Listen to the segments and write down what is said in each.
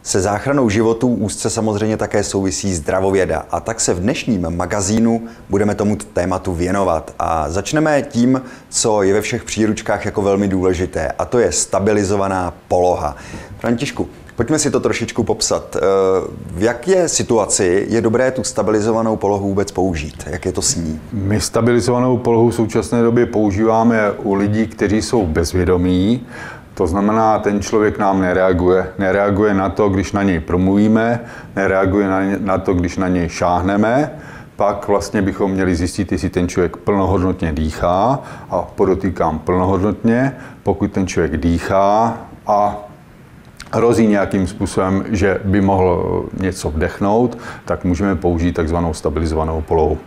Se záchranou životů úzce samozřejmě také souvisí zdravověda a tak se v dnešním magazínu budeme tomu tématu věnovat. A začneme tím, co je ve všech příručkách jako velmi důležité, a to je stabilizovaná poloha. Františku, pojďme si to trošičku popsat. V jaké situaci je dobré tu stabilizovanou polohu vůbec použít? Jak je to s ní? My stabilizovanou polohu v současné době používáme u lidí, kteří jsou bezvědomí. To znamená, ten člověk nám nereaguje. Nereaguje na to, když na něj promluvíme, nereaguje na to, když na něj šáhneme. Pak vlastně bychom měli zjistit, jestli ten člověk plnohodnotně dýchá, a podotýkám plnohodnotně. Pokud ten člověk dýchá a hrozí nějakým způsobem, že by mohl něco vdechnout, tak můžeme použít takzvanou stabilizovanou polohu.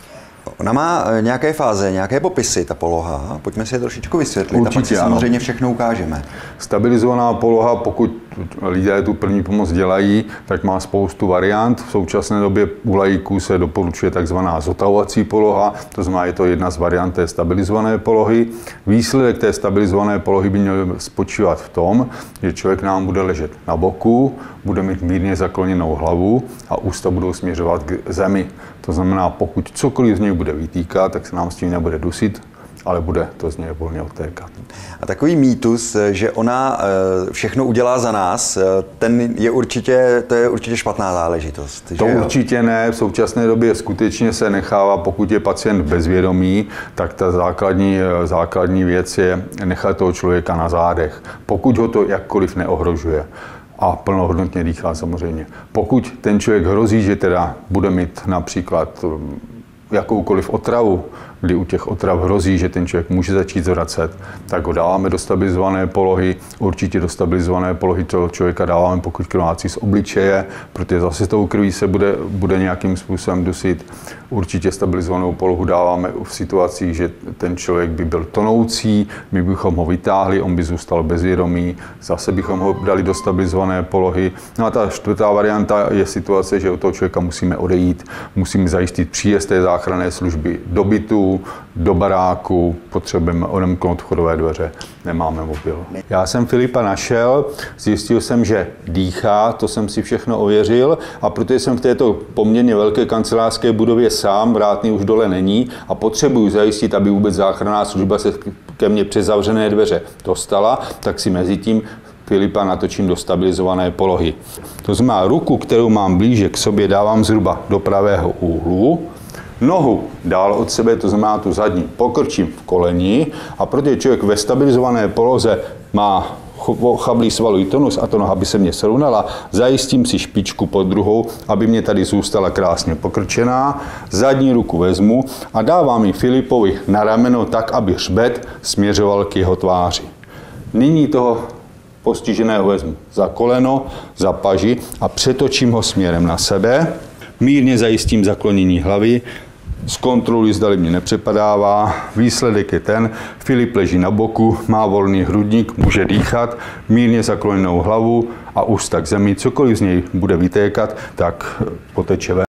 Ona má nějaké fáze, nějaké popisy, ta poloha. Pojďme si je trošičku vysvětlit. Určitě, a pak si samozřejmě všechno ukážeme. Stabilizovaná poloha, pokud lidé tu první pomoc dělají, tak má spoustu variant. V současné době u laiků se doporučuje takzvaná zotavovací poloha, to znamená, je to jedna z variant té stabilizované polohy. Výsledek té stabilizované polohy by měl spočívat v tom, že člověk nám bude ležet na boku, bude mít mírně zakloněnou hlavu a ústa budou směřovat k zemi. To znamená, pokud cokoliv z něj bude vytýkat, tak se nám s tím nebude dusit, ale bude to z něj volně odtékat. A takový mýtus, že ona všechno udělá za nás, to je určitě špatná záležitost. To určitě ne. V současné době skutečně se nechává, pokud je pacient bezvědomý, tak ta základní věc je nechat toho člověka na zádech, pokud ho to jakkoliv neohrožuje. A plnohodnotně dýchá samozřejmě. Pokud ten člověk hrozí, že teda bude mít například jakoukoliv otravu, kdy u těch otrav hrozí, že ten člověk může začít zvracet, tak ho dáváme do stabilizované polohy. Určitě do stabilizované polohy toho člověka dáváme, pokud krvácí z obličeje, protože zase tou krví se bude nějakým způsobem dusit. Určitě stabilizovanou polohu dáváme v situacích, že ten člověk by byl tonoucí, my bychom ho vytáhli, on by zůstal bezvědomý, zase bychom ho dali do stabilizované polohy. No a ta čtvrtá varianta je situace, že od toho člověka musíme odejít, musíme zajistit příjezd té záchranné služby do bytu, do baráku, potřebujeme odemknout vchodové dveře, nemáme mobil. Já jsem Filipa našel, zjistil jsem, že dýchá, to jsem si všechno ověřil, a protože jsem v této poměrně velké kancelářské budově sám, vrátný už dole není, a potřebuji zajistit, aby vůbec záchranná služba se ke mně přes zavřené dveře dostala, tak si mezi tím Filipa natočím do stabilizované polohy. To znamená, ruku, kterou mám blíže k sobě, dávám zhruba do pravého úhlu, nohu dál od sebe, to znamená tu zadní, pokrčím v koleni, a protože člověk ve stabilizované poloze má chablý svalový tonus a to noha by se mě srovnala, zajistím si špičku pod druhou, aby mě tady zůstala krásně pokrčená. Zadní ruku vezmu a dávám ji Filipovi na rameno tak, aby hřbet směřoval k jeho tváři. Nyní toho postiženého vezmu za koleno, za paži a přetočím ho směrem na sebe. Mírně zajistím zaklonění hlavy, zkontroluji, zdali mě nepřepadává. Výsledek je ten, Filip leží na boku, má volný hrudník, může dýchat, mírně zakloněnou hlavu a ústa k zemi. Cokoliv z něj bude vytékat, tak poteče ven.